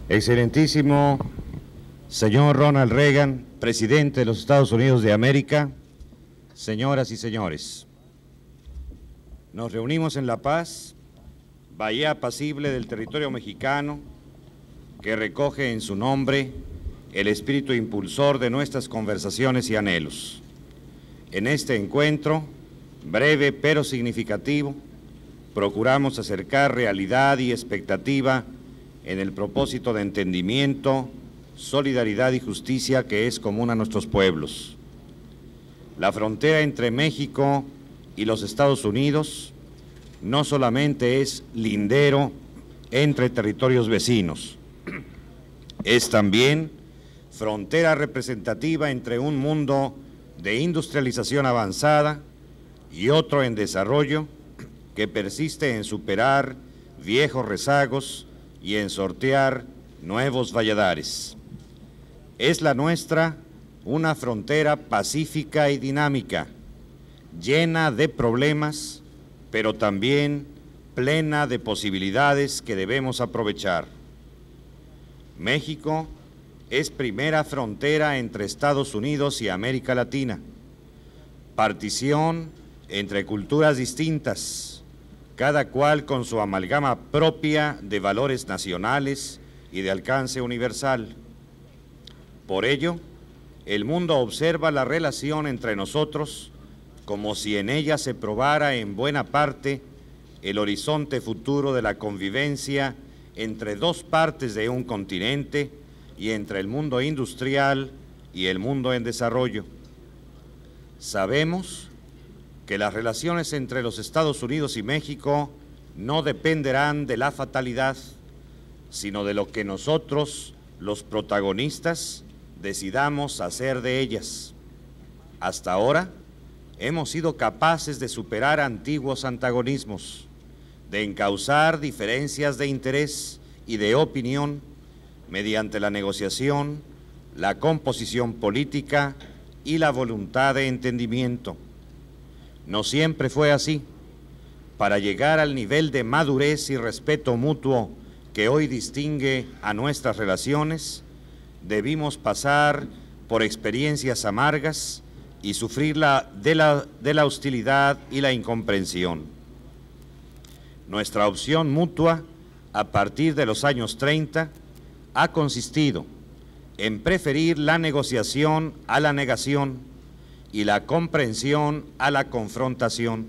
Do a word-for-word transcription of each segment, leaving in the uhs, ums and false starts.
Excelentísimo señor Ronald Reagan, presidente de los Estados Unidos de América, señoras y señores, nos reunimos en La Paz, bahía apacible del territorio mexicano, que recoge en su nombre el espíritu impulsor de nuestras conversaciones y anhelos. En este encuentro, breve pero significativo, procuramos acercar realidad y expectativa en el propósito de entendimiento, solidaridad y justicia que es común a nuestros pueblos. La frontera entre México y los Estados Unidos no solamente es lindero entre territorios vecinos, es también frontera representativa entre un mundo de industrialización avanzada y otro en desarrollo que persiste en superar viejos rezagos y en sortear nuevos valladares. Es la nuestra una frontera pacífica y dinámica, llena de problemas, pero también plena de posibilidades que debemos aprovechar. México es primera frontera entre Estados Unidos y América Latina, partición entre culturas distintas, cada cual con su amalgama propia de valores nacionales y de alcance universal. Por ello, el mundo observa la relación entre nosotros como si en ella se probara en buena parte el horizonte futuro de la convivencia entre dos partes de un continente y entre el mundo industrial y el mundo en desarrollo. Sabemos que las relaciones entre los Estados Unidos y México no dependerán de la fatalidad, sino de lo que nosotros, los protagonistas, decidamos hacer de ellas. Hasta ahora hemos sido capaces de superar antiguos antagonismos, de encauzar diferencias de interés y de opinión mediante la negociación, la composición política y la voluntad de entendimiento. No siempre fue así. Para llegar al nivel de madurez y respeto mutuo que hoy distingue a nuestras relaciones, debimos pasar por experiencias amargas y sufrir la, de, la, de la hostilidad y la incomprensión. Nuestra opción mutua, a partir de los años treinta, ha consistido en preferir la negociación a la negación y la comprensión a la confrontación.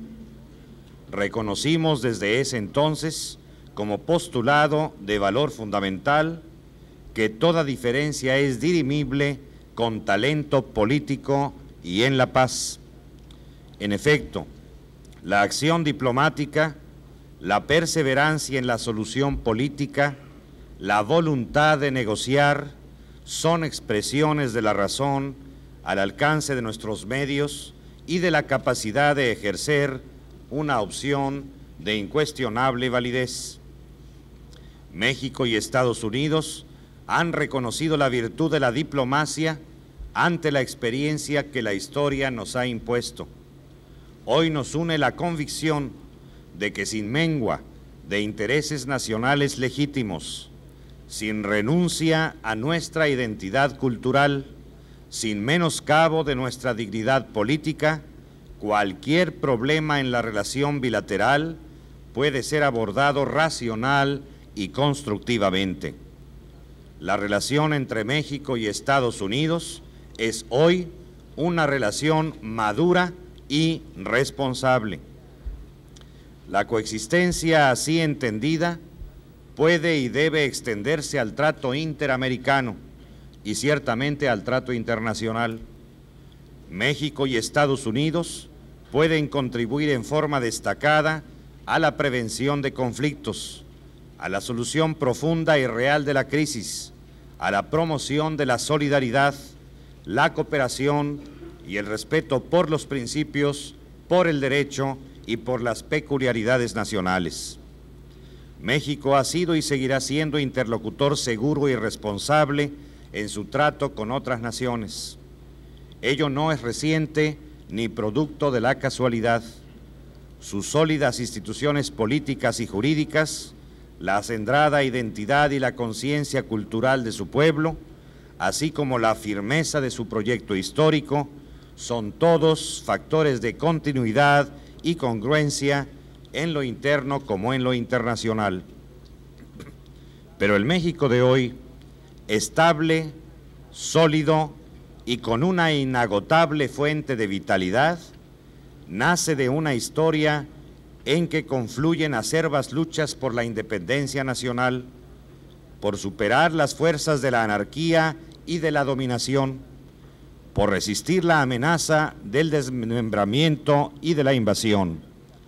Reconocimos desde ese entonces como postulado de valor fundamental que toda diferencia es dirimible con talento político y en la paz. En efecto, la acción diplomática, la perseverancia en la solución política, la voluntad de negociar son expresiones de la razón al alcance de nuestros medios y de la capacidad de ejercer una opción de incuestionable validez. México y Estados Unidos han reconocido la virtud de la diplomacia ante la experiencia que la historia nos ha impuesto. Hoy nos une la convicción de que sin mengua de intereses nacionales legítimos, sin renuncia a nuestra identidad cultural, sin menoscabo de nuestra dignidad política, cualquier problema en la relación bilateral puede ser abordado racional y constructivamente. La relación entre México y Estados Unidos es hoy una relación madura y responsable. La coexistencia así entendida puede y debe extenderse al trato interamericano y ciertamente al trato internacional. México y Estados Unidos pueden contribuir en forma destacada a la prevención de conflictos, a la solución profunda y real de la crisis, a la promoción de la solidaridad, la cooperación y el respeto por los principios, por el derecho y por las peculiaridades nacionales. México ha sido y seguirá siendo interlocutor seguro y responsable en su trato con otras naciones. Ello no es reciente ni producto de la casualidad. Sus sólidas instituciones políticas y jurídicas la acendrada identidad y la conciencia cultural de su pueblo, así como la firmeza de su proyecto histórico, son todos factores de continuidad y congruencia en lo interno como en lo internacional. Pero el México de hoy, estable, sólido y con una inagotable fuente de vitalidad, nace de una historia en que confluyen acerbas luchas por la independencia nacional, por superar las fuerzas de la anarquía y de la dominación, por resistir la amenaza del desmembramiento y de la invasión.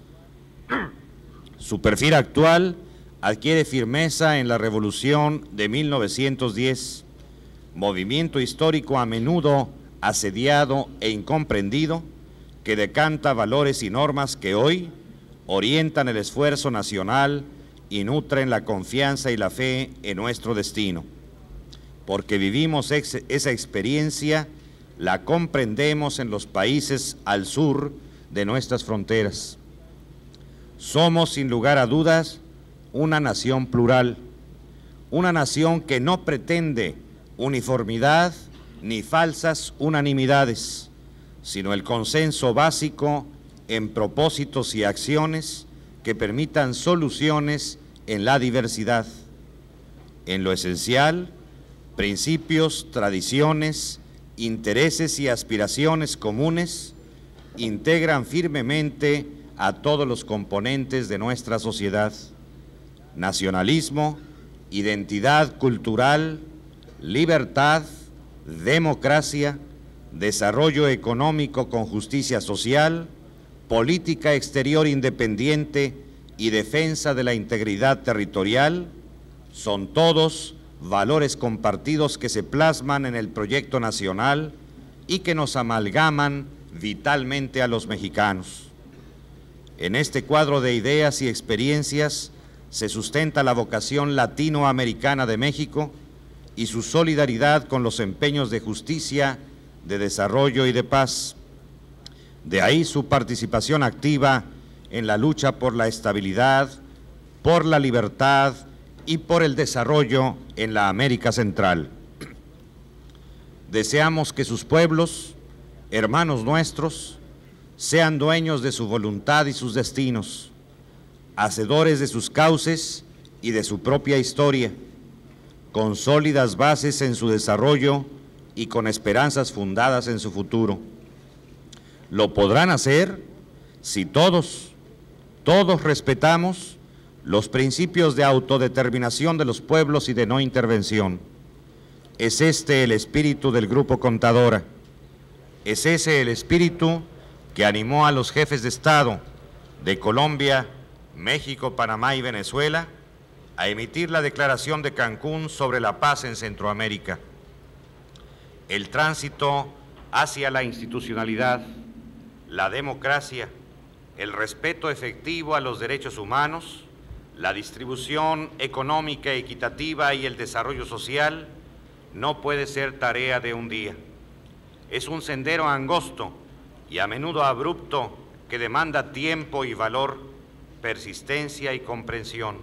Su perfil actual adquiere firmeza en la Revolución de mil novecientos diez, movimiento histórico a menudo asediado e incomprendido, que decanta valores y normas que hoy orientan el esfuerzo nacional y nutren la confianza y la fe en nuestro destino. Porque vivimos ex esa experiencia, la comprendemos en los países al sur de nuestras fronteras. Somos, sin lugar a dudas, una nación plural, una nación que no pretende uniformidad ni falsas unanimidades, sino el consenso básico en propósitos y acciones que permitan soluciones en la diversidad. En lo esencial, principios, tradiciones, intereses y aspiraciones comunes integran firmemente a todos los componentes de nuestra sociedad. Nacionalismo, identidad cultural, libertad, democracia, desarrollo económico con justicia social, política exterior independiente y defensa de la integridad territorial, son todos valores compartidos que se plasman en el proyecto nacional y que nos amalgaman vitalmente a los mexicanos. En este cuadro de ideas y experiencias se sustenta la vocación latinoamericana de México y su solidaridad con los empeños de justicia, de desarrollo y de paz. De ahí su participación activa en la lucha por la estabilidad, por la libertad y por el desarrollo en la América Central. Deseamos que sus pueblos, hermanos nuestros, sean dueños de su voluntad y sus destinos, hacedores de sus cauces y de su propia historia, con sólidas bases en su desarrollo y con esperanzas fundadas en su futuro. Lo podrán hacer si todos, todos respetamos los principios de autodeterminación de los pueblos y de no intervención. Es este el espíritu del Grupo Contadora. Es ese el espíritu que animó a los jefes de Estado de Colombia, México, Panamá y Venezuela a emitir la Declaración de Cancún sobre la paz en Centroamérica. El tránsito hacia la institucionalidad, la democracia, el respeto efectivo a los derechos humanos, la distribución económica equitativa y el desarrollo social no puede ser tarea de un día. Es un sendero angosto y a menudo abrupto que demanda tiempo y valor, persistencia y comprensión.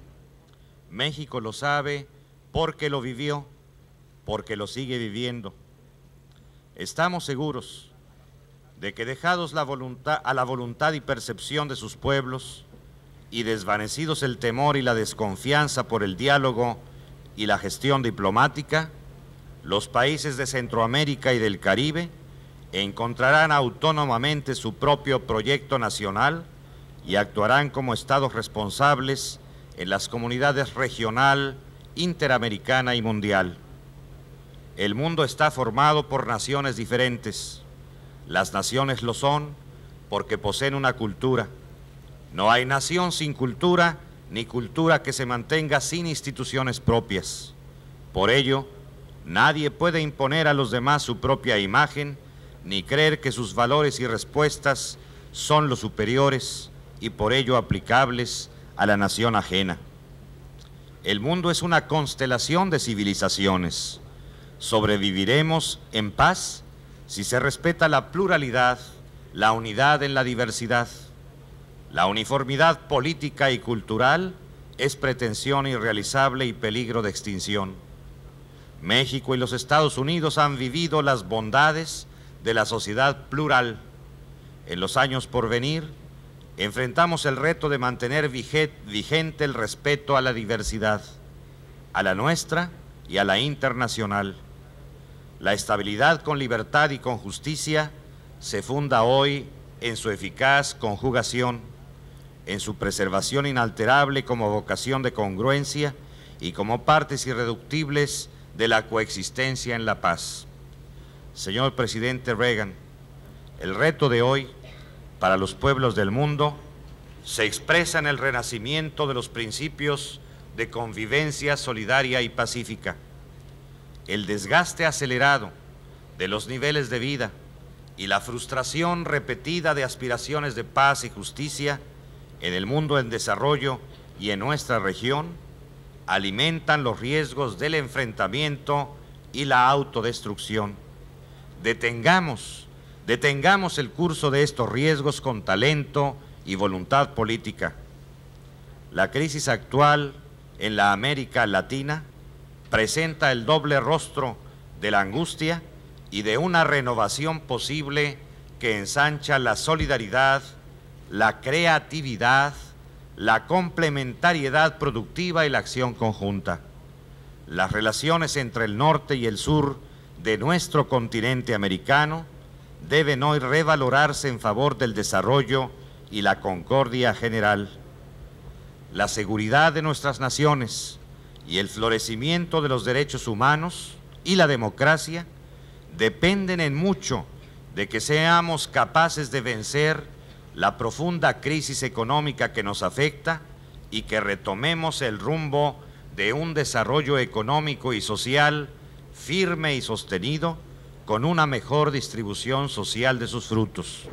México lo sabe porque lo vivió, porque lo sigue viviendo. Estamos seguros de que dejados la voluntad, a la voluntad y percepción de sus pueblos y desvanecidos el temor y la desconfianza por el diálogo y la gestión diplomática, los países de Centroamérica y del Caribe encontrarán autónomamente su propio proyecto nacional y actuarán como estados responsables en las comunidades regional, interamericana y mundial. El mundo está formado por naciones diferentes. Las naciones lo son porque poseen una cultura. No hay nación sin cultura, ni cultura que se mantenga sin instituciones propias. Por ello, nadie puede imponer a los demás su propia imagen, ni creer que sus valores y respuestas son los superiores y por ello aplicables a la nación ajena. El mundo es una constelación de civilizaciones. Sobreviviremos en paz si se respeta la pluralidad, la unidad en la diversidad. La uniformidad política y cultural es pretensión irrealizable y peligro de extinción. México y los Estados Unidos han vivido las bondades de la sociedad plural. En los años por venir, enfrentamos el reto de mantener vigente el respeto a la diversidad, a la nuestra y a la internacional. La estabilidad con libertad y con justicia se funda hoy en su eficaz conjugación, en su preservación inalterable como vocación de congruencia y como partes irreductibles de la coexistencia en la paz. Señor presidente Reagan, el reto de hoy para los pueblos del mundo se expresa en el renacimiento de los principios de convivencia solidaria y pacífica. El desgaste acelerado de los niveles de vida y la frustración repetida de aspiraciones de paz y justicia en el mundo en desarrollo y en nuestra región alimentan los riesgos del enfrentamiento y la autodestrucción. Detengamos, detengamos el curso de estos riesgos con talento y voluntad política. La crisis actual en la América Latina presenta el doble rostro de la angustia y de una renovación posible que ensancha la solidaridad, la creatividad, la complementariedad productiva y la acción conjunta. Las relaciones entre el norte y el sur de nuestro continente americano deben hoy revalorarse en favor del desarrollo y la concordia general. La seguridad de nuestras naciones y el florecimiento de los derechos humanos y la democracia dependen en mucho de que seamos capaces de vencer la profunda crisis económica que nos afecta y que retomemos el rumbo de un desarrollo económico y social firme y sostenido con una mejor distribución social de sus frutos.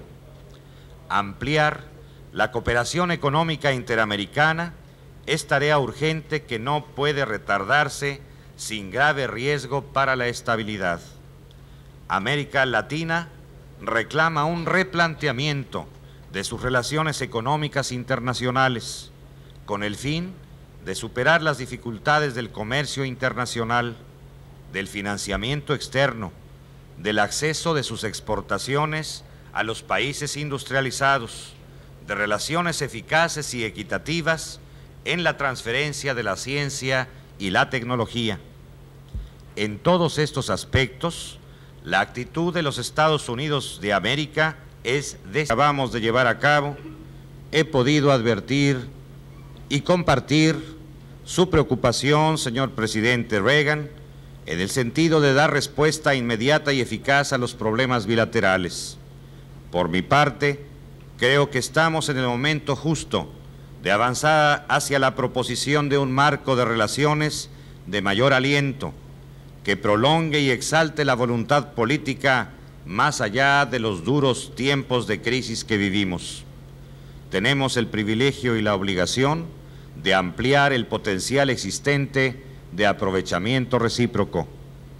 Ampliar la cooperación económica interamericana es tarea urgente que no puede retardarse sin grave riesgo para la estabilidad. América Latina reclama un replanteamiento de sus relaciones económicas internacionales con el fin de superar las dificultades del comercio internacional, del financiamiento externo, del acceso de sus exportaciones a los países industrializados, de relaciones eficaces y equitativas en la transferencia de la ciencia y la tecnología. En todos estos aspectos, la actitud de los Estados Unidos de América es de que acabamos de llevar a cabo. He podido advertir y compartir su preocupación, señor presidente Reagan, en el sentido de dar respuesta inmediata y eficaz a los problemas bilaterales. Por mi parte, creo que estamos en el momento justo de avanzar hacia la proposición de un marco de relaciones de mayor aliento, que prolongue y exalte la voluntad política más allá de los duros tiempos de crisis que vivimos. Tenemos el privilegio y la obligación de ampliar el potencial existente de aprovechamiento recíproco.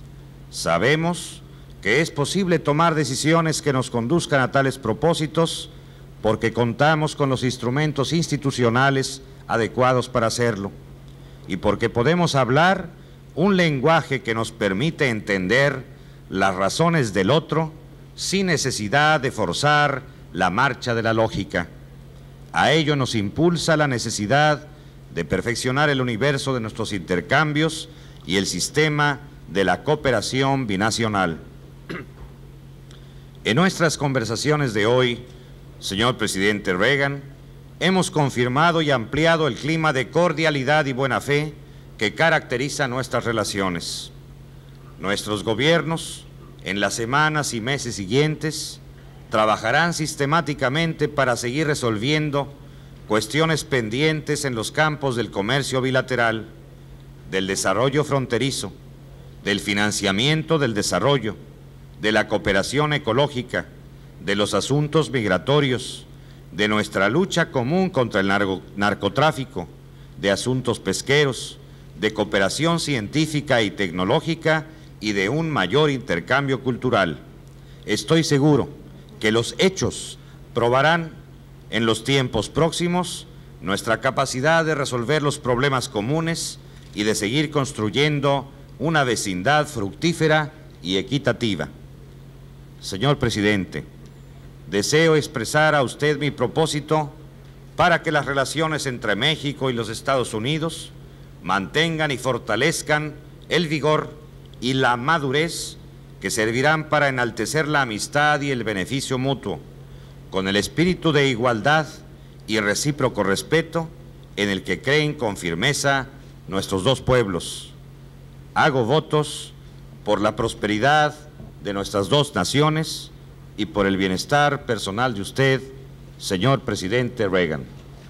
Sabemos que es posible tomar decisiones que nos conduzcan a tales propósitos porque contamos con los instrumentos institucionales adecuados para hacerlo y porque podemos hablar un lenguaje que nos permite entender las razones del otro sin necesidad de forzar la marcha de la lógica. A ello nos impulsa la necesidad de perfeccionar el universo de nuestros intercambios y el sistema de la cooperación binacional. En nuestras conversaciones de hoy, señor presidente Reagan, hemos confirmado y ampliado el clima de cordialidad y buena fe que caracteriza nuestras relaciones. Nuestros gobiernos, en las semanas y meses siguientes, trabajarán sistemáticamente para seguir resolviendo cuestiones pendientes en los campos del comercio bilateral, del desarrollo fronterizo, del financiamiento del desarrollo, de la cooperación ecológica, de los asuntos migratorios, de nuestra lucha común contra el narco- narcotráfico, de asuntos pesqueros, de cooperación científica y tecnológica y de un mayor intercambio cultural. Estoy seguro que los hechos probarán en los tiempos próximos nuestra capacidad de resolver los problemas comunes y de seguir construyendo una vecindad fructífera y equitativa. Señor Presidente, deseo expresar a usted mi propósito para que las relaciones entre México y los Estados Unidos mantengan y fortalezcan el vigor y la madurez que servirán para enaltecer la amistad y el beneficio mutuo, con el espíritu de igualdad y recíproco respeto en el que creen con firmeza nuestros dos pueblos. Hago votos por la prosperidad de nuestras dos naciones y por el bienestar personal de usted, señor Presidente Reagan.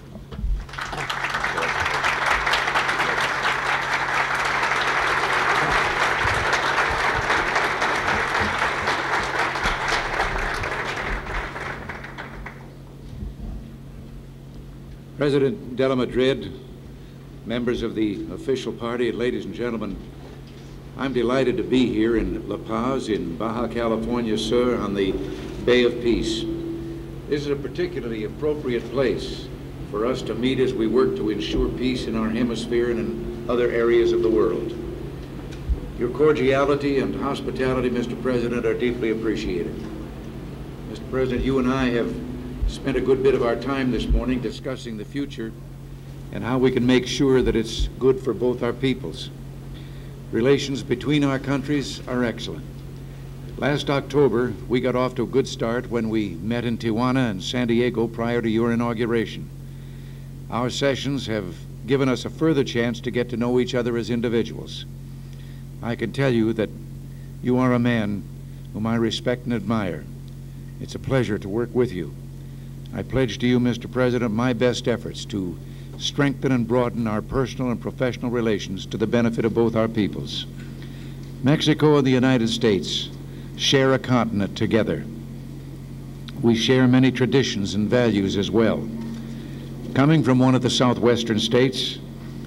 President Della Madrid, members of the official party, ladies and gentlemen, I'm delighted to be here in La Paz in Baja California Sur on the Bay of Peace. This is a particularly appropriate place for us to meet as we work to ensure peace in our hemisphere and in other areas of the world. Your cordiality and hospitality, Mister President, are deeply appreciated. Mister President, you and I have spent a good bit of our time this morning discussing the future and how we can make sure that it's good for both our peoples. Relations between our countries are excellent. Last October, we got off to a good start when we met in Tijuana and San Diego prior to your inauguration. Our sessions have given us a further chance to get to know each other as individuals. I can tell you that you are a man whom I respect and admire. It's a pleasure to work with you. I pledge to you, Mister President, my best efforts to strengthen and broaden our personal and professional relations to the benefit of both our peoples. Mexico and the United States share a continent together. We share many traditions and values as well. Coming from one of the southwestern states,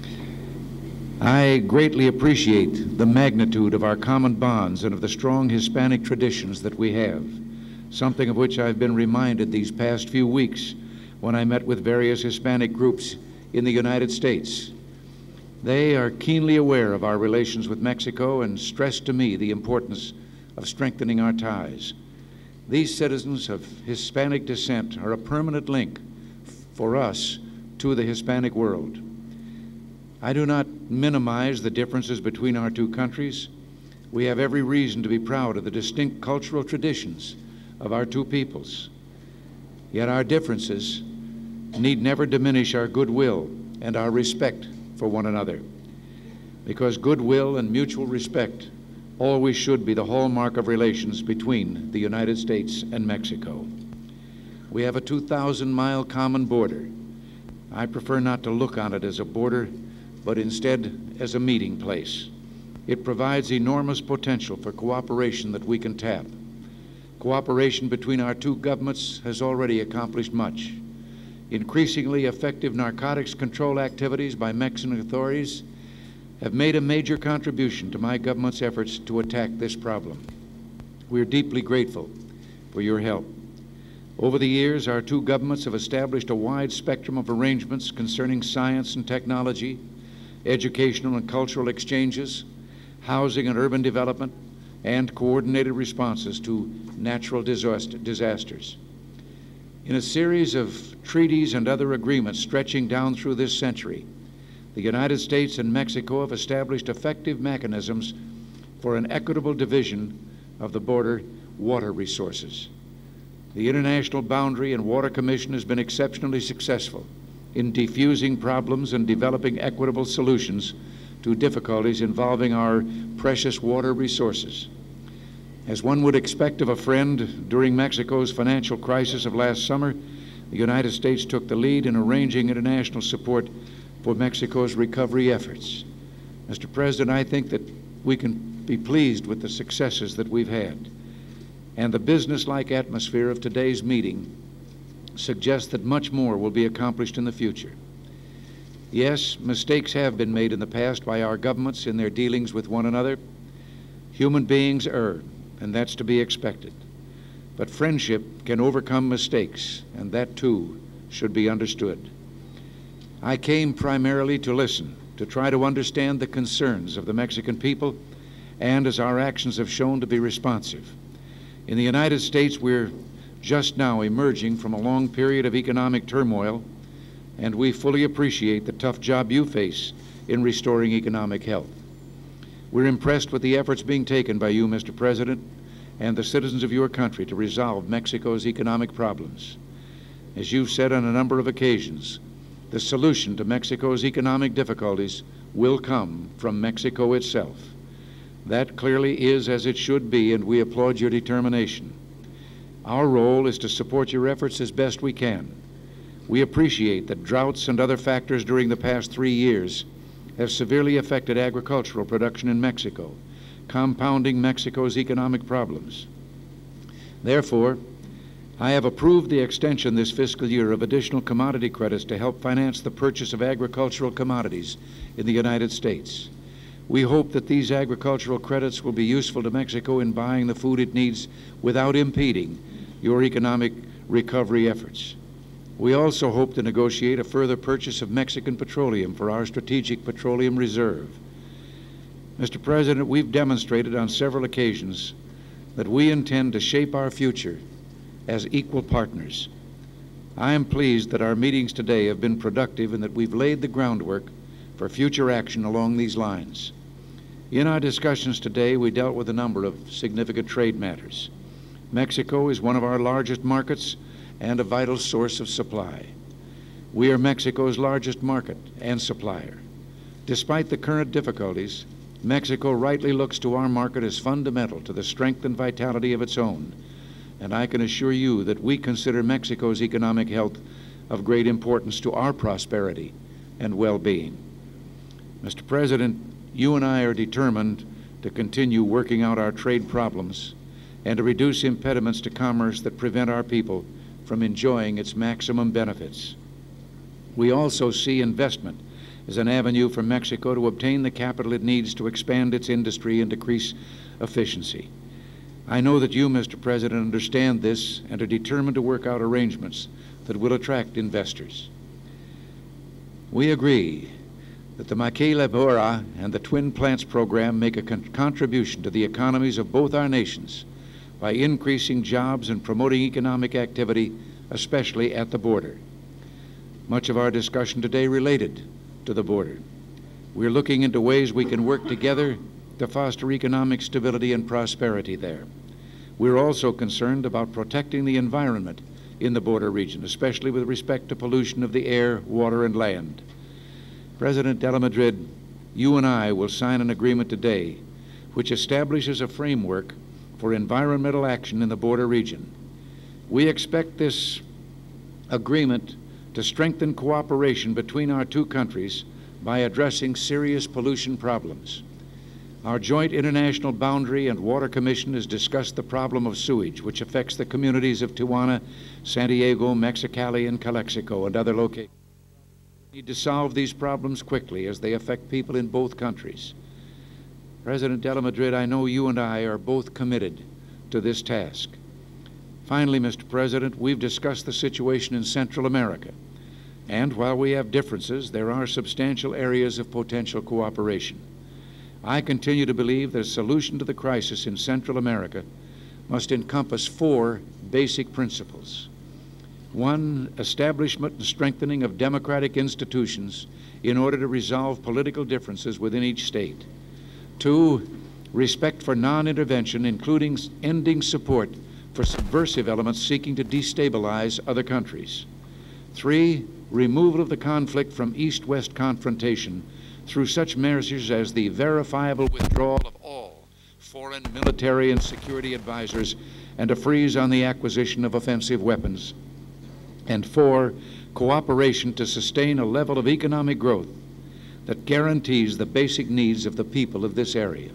I greatly appreciate the magnitude of our common bonds and of the strong Hispanic traditions that we have, something of which I've been reminded these past few weeks when I met with various Hispanic groups in the United States. They are keenly aware of our relations with Mexico and stress to me the importance of strengthening our ties. These citizens of Hispanic descent are a permanent link for us to the Hispanic world. I do not minimize the differences between our two countries. We have every reason to be proud of the distinct cultural traditions of our two peoples. Yet our differences need never diminish our goodwill and our respect for one another, because goodwill and mutual respect always should be the hallmark of relations between the United States and Mexico. We have a two thousand mile common border. I prefer not to look on it as a border, but instead as a meeting place. It provides enormous potential for cooperation that we can tap. Cooperation between our two governments has already accomplished much. Increasingly effective narcotics control activities by Mexican authorities have made a major contribution to my government's efforts to attack this problem. We are deeply grateful for your help. Over the years, our two governments have established a wide spectrum of arrangements concerning science and technology, educational and cultural exchanges, housing and urban development, and coordinated responses to natural disaster, disasters. In a series of treaties and other agreements stretching down through this century, the United States and Mexico have established effective mechanisms for an equitable division of the border water resources. The International Boundary and Water Commission has been exceptionally successful in defusing problems and developing equitable solutions to difficulties involving our precious water resources. As one would expect of a friend, during Mexico's financial crisis of last summer, the United States took the lead in arranging international support for Mexico's recovery efforts. Mister President, I think that we can be pleased with the successes that we've had. And the business-like atmosphere of today's meeting suggests that much more will be accomplished in the future. Yes, mistakes have been made in the past by our governments in their dealings with one another. Human beings err, and that's to be expected. But friendship can overcome mistakes, and that too should be understood. I came primarily to listen, to try to understand the concerns of the Mexican people, and as our actions have shown, to be responsive. In the United States, we're just now emerging from a long period of economic turmoil, and we fully appreciate the tough job you face in restoring economic health. We're impressed with the efforts being taken by you, Mister President, and the citizens of your country to resolve Mexico's economic problems. As you've said on a number of occasions, the solution to Mexico's economic difficulties will come from Mexico itself. That clearly is as it should be, and we applaud your determination. Our role is to support your efforts as best we can. We appreciate that droughts and other factors during the past three years have severely affected agricultural production in Mexico, compounding Mexico's economic problems. Therefore, I have approved the extension this fiscal year of additional commodity credits to help finance the purchase of agricultural commodities in the United States. We hope that these agricultural credits will be useful to Mexico in buying the food it needs without impeding your economic recovery efforts. We also hope to negotiate a further purchase of Mexican petroleum for our strategic petroleum reserve. Mister President, we've demonstrated on several occasions that we intend to shape our future as equal partners. I am pleased that our meetings today have been productive and that we've laid the groundwork for future action along these lines. In our discussions today, we dealt with a number of significant trade matters. Mexico is one of our largest markets and a vital source of supply. We are Mexico's largest market and supplier. Despite the current difficulties, Mexico rightly looks to our market as fundamental to the strength and vitality of its own, and I can assure you that we consider Mexico's economic health of great importance to our prosperity and well-being. Mister President, you and I are determined to continue working out our trade problems and to reduce impediments to commerce that prevent our people from enjoying its maximum benefits. We also see investment as an avenue for Mexico to obtain the capital it needs to expand its industry and decrease efficiency. I know that you, Mister President, understand this and are determined to work out arrangements that will attract investors. We agree that the Maquiladora and the Twin Plants program make a con contribution to the economies of both our nations by increasing jobs and promoting economic activity, especially at the border. Much of our discussion today related to the border. We're looking into ways we can work together to foster economic stability and prosperity there. We're also concerned about protecting the environment in the border region, especially with respect to pollution of the air, water, and land. President de la Madrid, you and I will sign an agreement today which establishes a framework for environmental action in the border region. We expect this agreement to strengthen cooperation between our two countries by addressing serious pollution problems. Our Joint International Boundary and Water Commission has discussed the problem of sewage, which affects the communities of Tijuana, San Diego, Mexicali, and Calexico, and other locations. We need to solve these problems quickly as they affect people in both countries. President de la Madrid, I know you and I are both committed to this task. Finally, Mister President, we've discussed the situation in Central America, and while we have differences, there are substantial areas of potential cooperation. I continue to believe that a solution to the crisis in Central America must encompass four basic principles. One, establishment and strengthening of democratic institutions in order to resolve political differences within each state. Two, respect for non-intervention, including ending support for subversive elements seeking to destabilize other countries. Three, removal of the conflict from East-West confrontation through such measures as the verifiable withdrawal of all foreign military and security advisors and a freeze on the acquisition of offensive weapons. And four, cooperation to sustain a level of economic growth that guarantees the basic needs of the people of this area.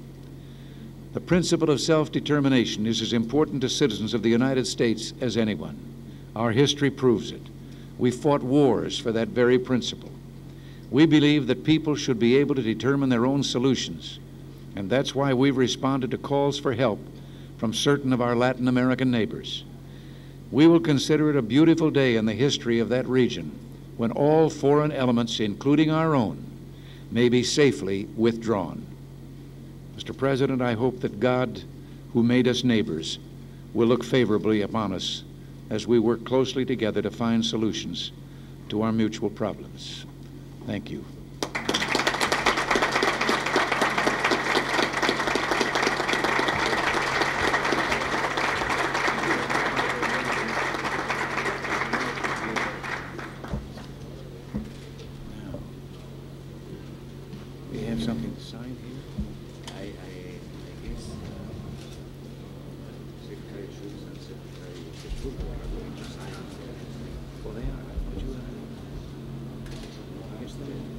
The principle of self-determination is as important to citizens of the United States as anyone. Our history proves it. We fought wars for that very principle. We believe that people should be able to determine their own solutions, and that's why we've responded to calls for help from certain of our Latin American neighbors. We will consider it a beautiful day in the history of that region when all foreign elements, including our own, may be safely withdrawn. Mister President, I hope that God, who made us neighbors, will look favorably upon us as we work closely together to find solutions to our mutual problems. Thank you. We have something to sign here? I, I, I guess Secretary Schultz and Secretary Schultz are going to sign. Well, they are. Would you, uh, I guess they